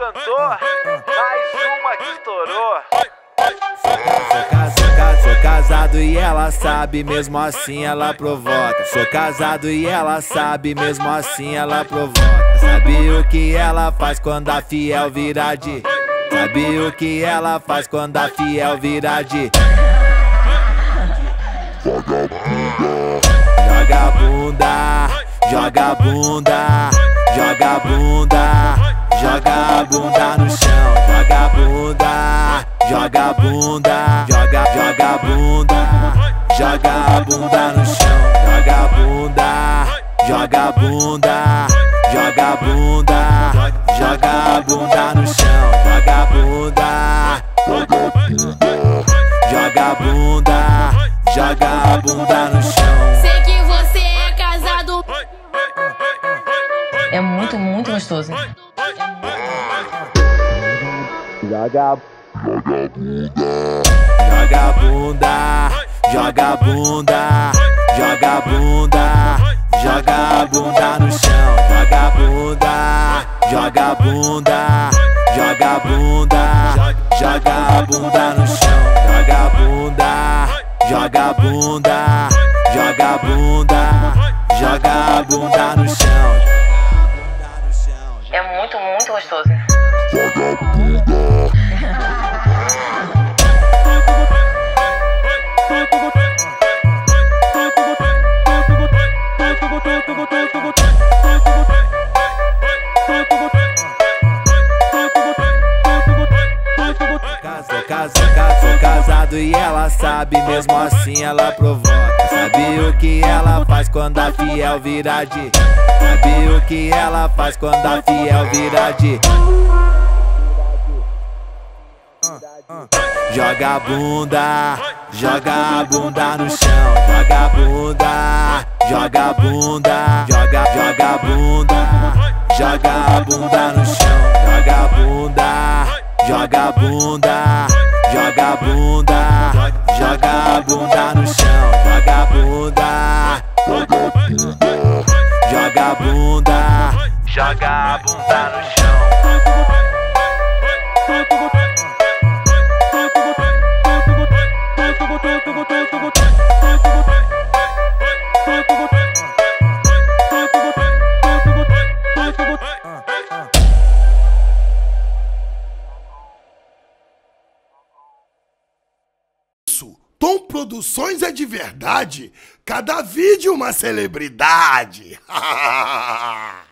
cantor, mais uma que estourou. Sou casado e ela sabe, mesmo assim ela provoca. Sou casado e ela sabe, mesmo assim ela provoca. Sabe o que ela faz quando a fiel vira de? Sabe o que ela faz quando a fiel vira de? Joga a bunda, joga a bunda, joga a bunda, joga a bunda no chão. Joga a bunda, joga a bunda, joga a bunda, joga a bunda no chão. Joga a bunda, joga a bunda, joga a bunda, joga a bunda no chão. Joga a bunda, joga a bunda, joga a bunda no chão. Sei que você é casado. É muito gostoso. Joga a bunda, joga a bunda, joga a bunda, joga a bunda no chão. Joga a bunda, joga a bunda, joga a bunda, joga a bunda no chão. Joga a bunda, joga a bunda, joga a bunda, joga a bunda no chão. É muito gostoso. Sou casado e ela sabe, mesmo assim ela provoca. Sabe o que ela faz quando a fiel vira de? Sabe o que ela faz quando a fiel vira de? Joga a bunda, joga a bunda no chão. Joga a bunda, joga a bunda, joga a bunda, joga a bunda no chão. Joga a bunda, joga a bunda, joga a bunda, joga a bunda no chão. Joga a bunda, joga a bunda, joga a bunda no chão. Tom Produções é de verdade. Cada vídeo uma celebridade.